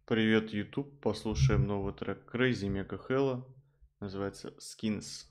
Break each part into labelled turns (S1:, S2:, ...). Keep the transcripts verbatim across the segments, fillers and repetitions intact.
S1: Привет, YouTube. Послушаем новый трек Crazy Mega Hella. Называется Skins.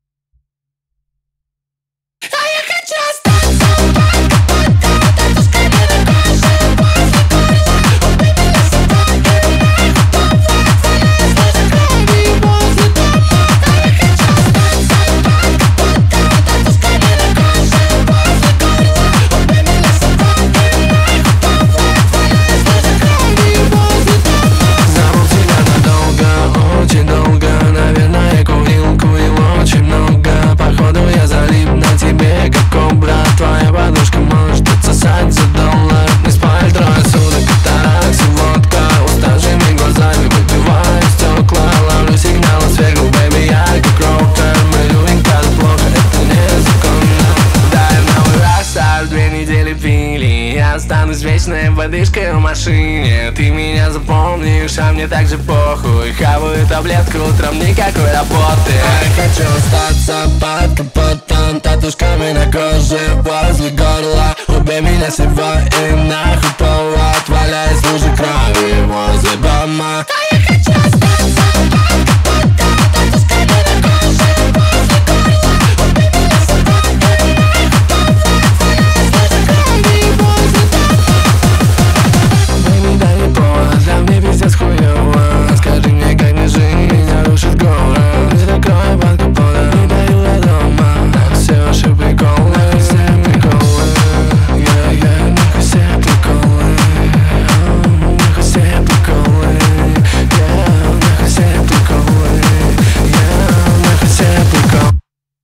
S2: Твоя подушка может отсосать за доллар. Не спаль трое суток, катаракс и водка. Уставшими глазами выпиваю стекла. Ловлю сигналы сверху, бэйби, я как роутер. Мы любим, когда плохо, это незаконно. Дай новый рокстар, две недели пили. Я останусь вечной водышкой в машине. Ты меня запомнишь, а мне так же похуй. Хаваю таблетку, утром никакой работы. Я хочу остаться под капотом, татушками на коже возле горла. Убей меня сегодня и нахуй повод. Валяясь в луже крови возле дома. Да я хочу остаться под капотом, татушками на коже возле горла. Убей меня сегодня и нахуй повод. Валяясь в луже крови возле дома. Baby, дай мне повод, для мне пиздец хуёво. Скажи мне, как мне жить, меня рушит город. Не закрой под капотом, не даю до дома. Так все ваши приколы, все приколы. Я, я, нахуй все приколы. Нахуй все приколы. Я, нахуй все приколы. Я, нахуй все приколы.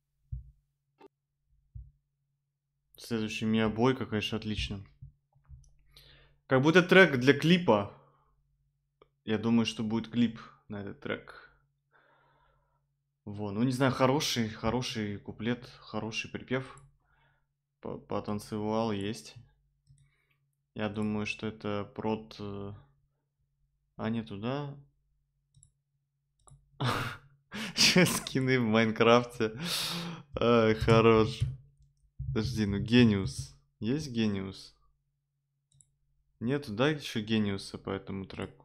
S1: Следующий Мия Бойко, конечно, отлично. Как будто трек для клипа. Я думаю, что будет клип на этот трек. Во, ну не знаю, хороший, хороший куплет, хороший припев. По- Потанцевал есть. Я думаю, что это прот... э, А, не туда. Че, скины в Майнкрафте. Ай, хорош. Подожди, ну Гениус. Есть Гениус? Нету, дай еще Гениуса по этому треку.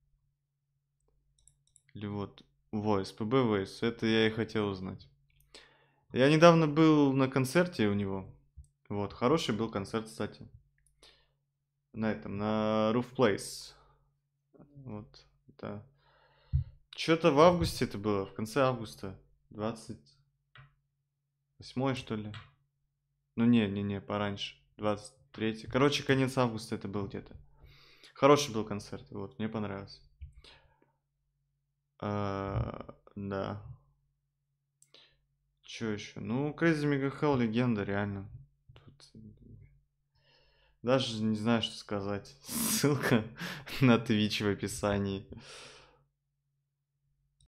S1: Или вот Voice, пи би Voice. Это я и хотел узнать. Я недавно был на концерте у него. Вот, хороший был концерт, кстати. На этом, на Roof Place. Вот, да. Что-то в августе это было, в конце августа. двадцать восьмое, что ли? Ну не, не, не, пораньше. двадцать третье. Короче, конец августа это был где-то. Хороший был концерт, вот, мне понравился. А, да. Что еще? Ну, Crazy Mega Hell легенда, реально. Тут даже не знаю, что сказать. Ссылка на Twitch в описании.